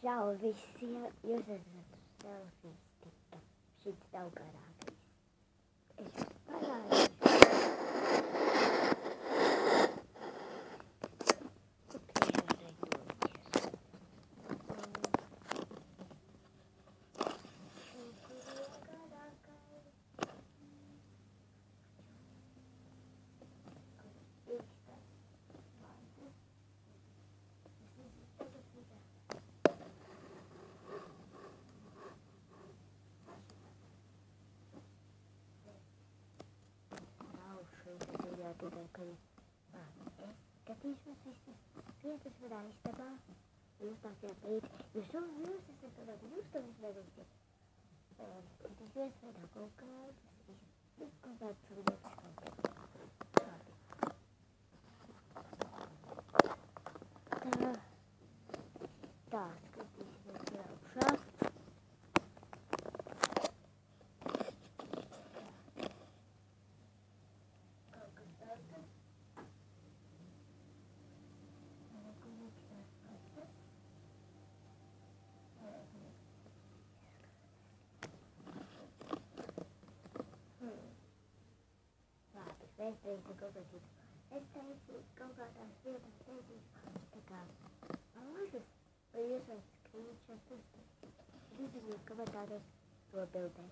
Ciao, io sono selfie, usciti da un garage e ci parlare. Kiitos vedäistä vaan. Just asiat ei. Jos on just se tuolla, just on se vedäistä. Sitten syöt vedä koko ajan. Kun sä oot sun taas kun seurauksia. Veistä kokokin. Että ei kokata sieltä tekää. Aloitus on jossain screenshotista. Sitten kun kovataan tuo pöytä.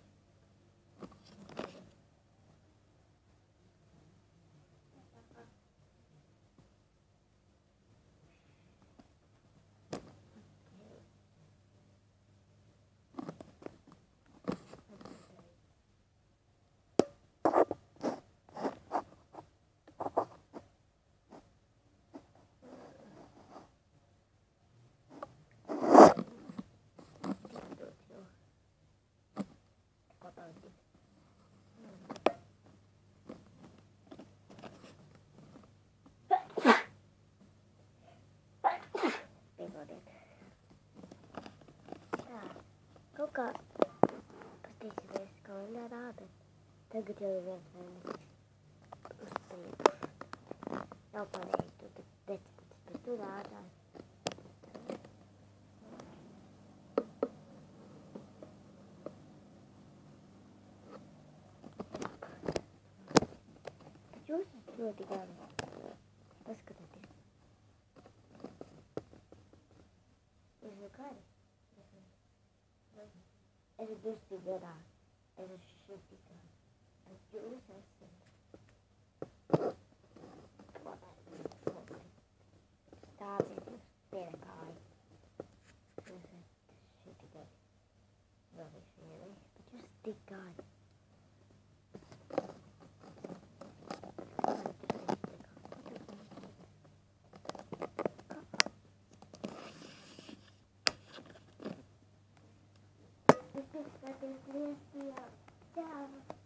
Koka positiivisesti kohdata. Tänkä työllä jopa ei tule just tuoti käydä. Koska tätä? Jos me käydä. Eller dustiga eller skitiga. Att göra så här. Stavet pelkai. Skitiga. Rubbish really. But just dig God. Ciao.